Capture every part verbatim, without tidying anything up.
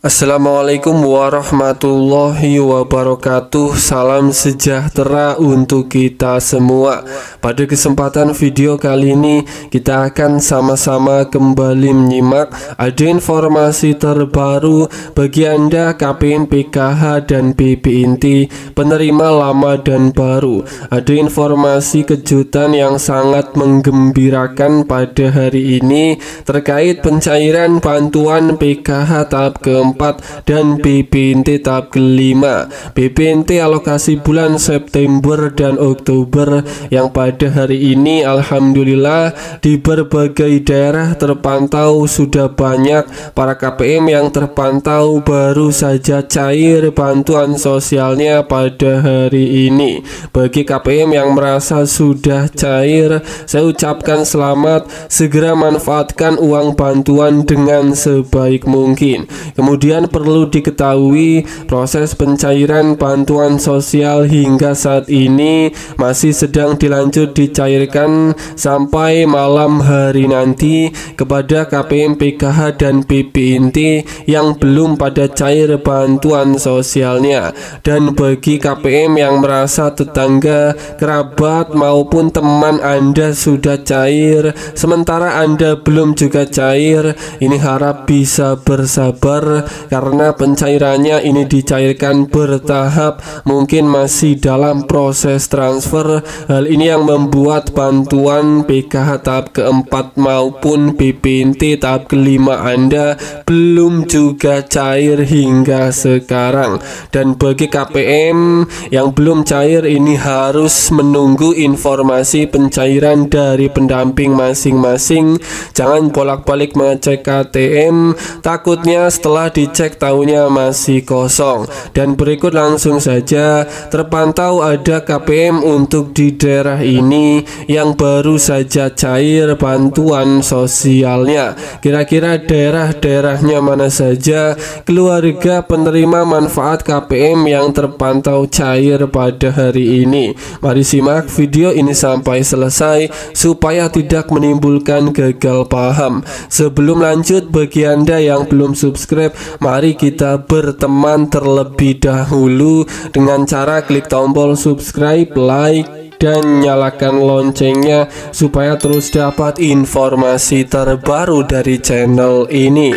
Assalamualaikum warahmatullahi wabarakatuh. Salam sejahtera untuk kita semua. Pada kesempatan video kali ini kita akan sama-sama kembali menyimak ada informasi terbaru bagi Anda K P M P K H dan B P Inti penerima lama dan baru. Ada informasi kejutan yang sangat menggembirakan pada hari ini terkait pencairan bantuan P K H tahap keempat dan B P Inti tahap kelima. B P Inti alokasi bulan September dan Oktober yang pada hari ini alhamdulillah di berbagai daerah terpantau sudah banyak para K P M yang terpantau baru saja cair bantuan sosialnya pada hari ini. Bagi K P M yang merasa sudah cair, saya ucapkan selamat, segera manfaatkan uang bantuan dengan sebaik mungkin. Kemudian Kemudian perlu diketahui proses pencairan bantuan sosial hingga saat ini masih sedang dilanjut dicairkan sampai malam hari nanti kepada K P M P K H dan B P Inti yang belum pada cair bantuan sosialnya. Dan bagi K P M yang merasa tetangga, kerabat maupun teman Anda sudah cair sementara Anda belum juga cair, ini harap bisa bersabar karena pencairannya ini dicairkan bertahap, mungkin masih dalam proses transfer. Hal ini yang membuat bantuan P K H tahap keempat maupun B P Inti tahap kelima Anda belum juga cair hingga sekarang. Dan bagi K P M yang belum cair ini harus menunggu informasi pencairan dari pendamping masing-masing. Jangan bolak-balik mengecek K T M, takutnya setelah dicek tahunya masih kosong. Dan berikut langsung saja terpantau ada K P M untuk di daerah ini yang baru saja cair bantuan sosialnya. Kira-kira daerah-daerahnya mana saja, keluarga penerima manfaat K P M yang terpantau cair pada hari ini? Mari simak video ini sampai selesai supaya tidak menimbulkan gagal paham. Sebelum lanjut, bagi Anda yang belum subscribe, mari kita berteman terlebih dahulu dengan cara klik tombol subscribe, like, dan nyalakan loncengnya supaya terus dapat informasi terbaru dari channel ini.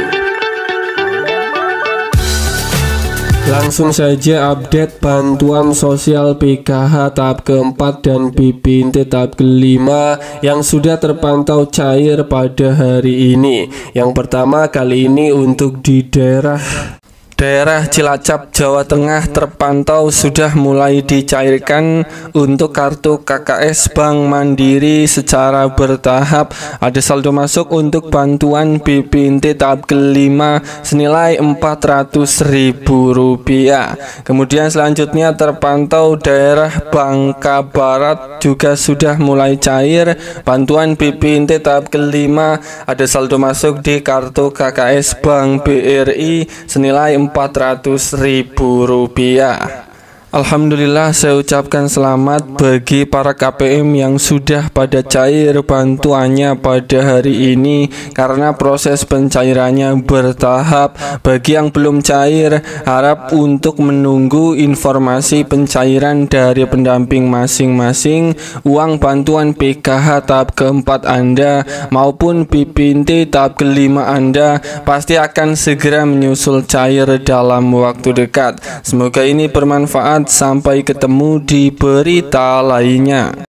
Langsung saja update bantuan sosial P K H tahap keempat dan B P Inti tahap kelima yang sudah terpantau cair pada hari ini. Yang pertama kali ini untuk di daerah Daerah Cilacap, Jawa Tengah terpantau sudah mulai dicairkan untuk kartu K K S Bank Mandiri secara bertahap. Ada saldo masuk untuk bantuan B P Inti tahap kelima senilai empat ratus ribu rupiah. Kemudian selanjutnya terpantau daerah Bangka Barat juga sudah mulai cair bantuan B P Inti tahap kelima. Ada saldo masuk di kartu K K S Bank B R I senilai empat ratus ribu rupiah. Alhamdulillah, saya ucapkan selamat bagi para K P M yang sudah pada cair bantuannya pada hari ini karena proses pencairannya bertahap. Bagi yang belum cair, harap untuk menunggu informasi pencairan dari pendamping masing-masing. Uang bantuan P K H tahap keempat Anda maupun B P Inti tahap kelima Anda pasti akan segera menyusul cair dalam waktu dekat. Semoga ini bermanfaat. Sampai ketemu di berita lainnya.